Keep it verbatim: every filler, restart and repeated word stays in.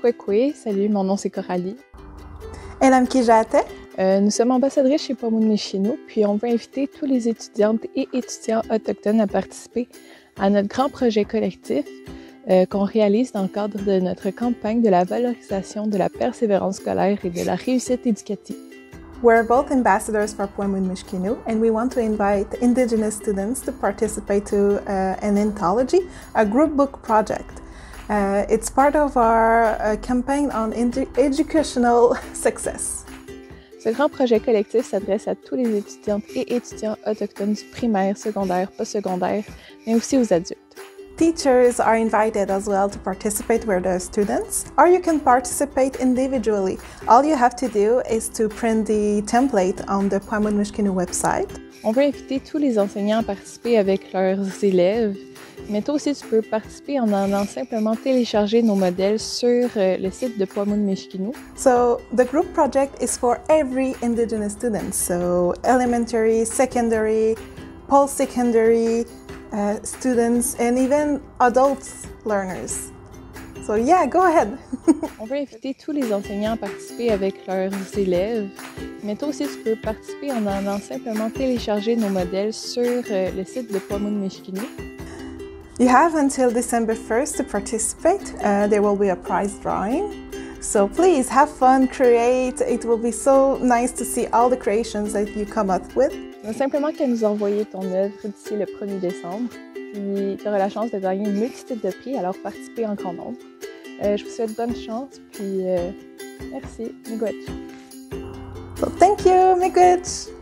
Kwekwe. Salut, mon nom c'est Coralie. Et Namkijate. Euh, nous sommes ambassadrices chez Pwamouds-Michino, puis on veut inviter tous les étudiantes et étudiants autochtones à participer à notre grand projet collectif euh, qu'on réalise dans le cadre de notre campagne de la valorisation de la persévérance scolaire et de la réussite éducative. We're both ambassadors for Pwamouds-Michino, and we want to invite Indigenous students to participate to uh, an anthology, a group book project. Uh, it's part of our uh, campaign on educational success. Ce grand projet collectif s'adresse à tous les étudiantes et étudiants autochtones du primaire, secondaire, postsecondaire, mais aussi aux adultes. Teachers are invited as well to participate with their students, or you can participate individually. All you have to do is to print the template on the Pwamouds-Michino website. On veut inviter tous les enseignants à participer avec leurs élèves, mais toi aussi tu peux participer en allant simplement télécharger nos modèles sur le site de Pwamouds-Michino. So the group project is for every Indigenous student, so elementary, secondary, post-secondary uh, students and even adult learners. So yeah, go ahead! On veut inviter tous les enseignants à participer avec leurs élèves, mais toi aussi tu peux participer en allant simplement télécharger nos modèles sur le site de Pwamouds-Michino. You have until December first to participate. Uh, there will be a prize drawing. So please have fun, create. It will be so nice to see all the creations that you come up with. Simplement qu'à nous envoyer ton œuvre d'ici le premier décembre. Puis tu auras la chance de gagner une multitude de prix, alors participez en grand nombre. Euh, je vous souhaite bonne chance, puis euh, merci, miigwech. So thank you, miigwech.